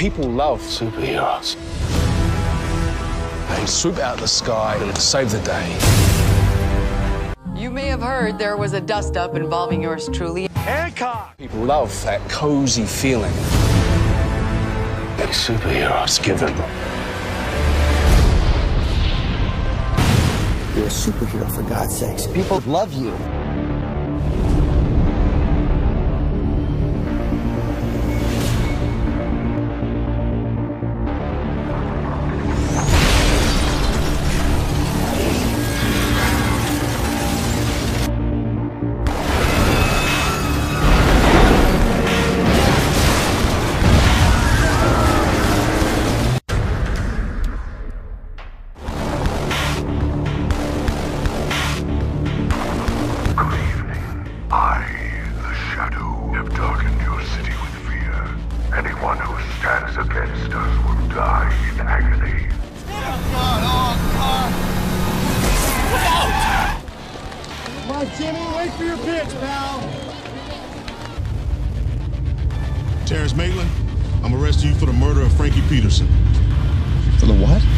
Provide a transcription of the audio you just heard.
People love superheroes. They swoop out of the sky and save the day. You may have heard there was a dust-up involving yours truly. HANCOCK! People love that cozy feeling that superheroes give them. You're a superhero, for God's sakes. People love you. Anyone who stands against us will die in agony. Come on, Jimmy, wait for your pitch, pal. Terrence Maitland, I'm arresting you for the murder of Frankie Peterson. For the what?